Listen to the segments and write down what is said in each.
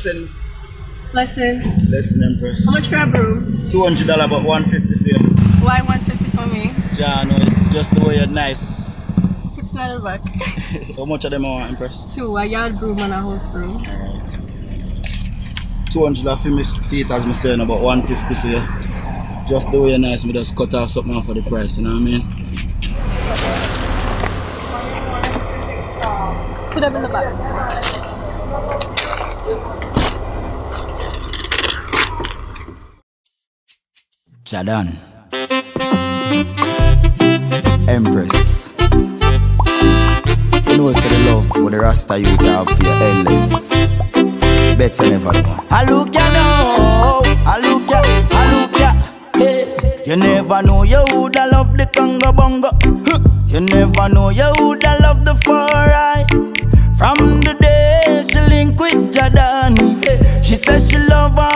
Blessing. Blessings. Blessing, Empress. How much for a broom? $200, but $150 for you. Why 150 for me? John, no, it's just the way you're nice. It's not a buck. How much of them I want, Empress? 2, a yard broom and a house broom. Alright. $200 for my feet, as I'm saying, about $150 for you. Just the way you're nice, me just cut off something off for the price, you know what I mean? Put them in the back. Jadan. Empress. You know say the love for the Rasta youth have for your endless. Better never know. I look ya now, I look ya, hey. You never know you woulda love the Congo Bongo. You never know you woulda love the foreign. From the day she link with Jadan, she said she love her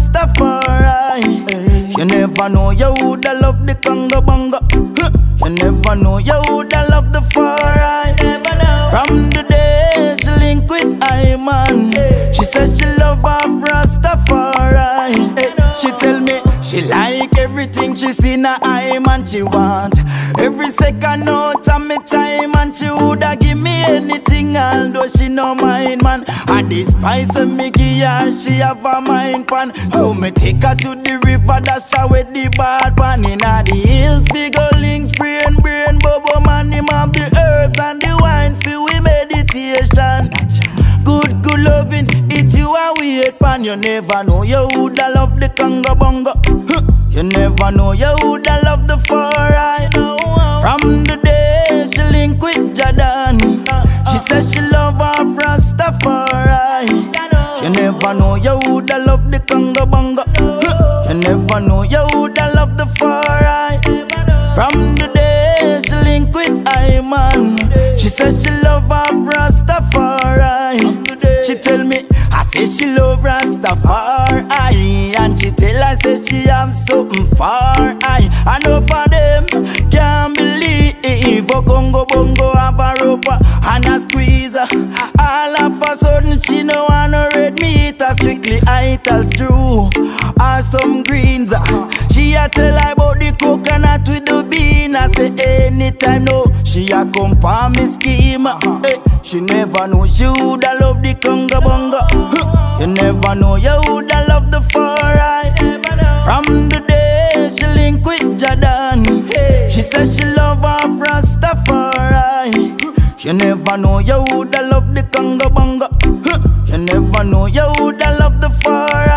Rastafari. You never know you woulda love the Congo Bongo. You never know you woulda love the foreign. From the day she link with Iman, she said she love her Rastafari. She tell me she like everything she see na Iman. She want every second out of me time, and she woulda give me anything, although she no mind man. I despise her, me give her, she have a mind pan. So me take her to the river, dash her with the bad pan. Inna the hills, figure links, brain, bubble man. Him have the herbs and the wine for we meditation. Good loving, it's you and we hate pan. You never know you woulda love the Congo Bongo. You never know you woulda love the foreign. From the day she link with Jadan, she said she love her Rastafari. You never know you woulda love the Congo Bongo. You never know you woulda love the foreign. From the day she link with Iman, she said she love her Rastafari. She tell me, I say she love Rastafari, and she tell I say she am something far. I know for them can't believe a Congo Bongo have a rope and a squeezer. All of a sudden she no wanna red meat, a strictly itals true or some greens. She a tell I about the coconut with the bean. I say anytime no, she a come for me scheme. She never know she woulda love the Congo Bongo. You never know you woulda love the foreign. From the day she link with Jadan, she said she love her Rastafari. You never know you woulda love the Congo Bongo. You never know you woulda love the foreign.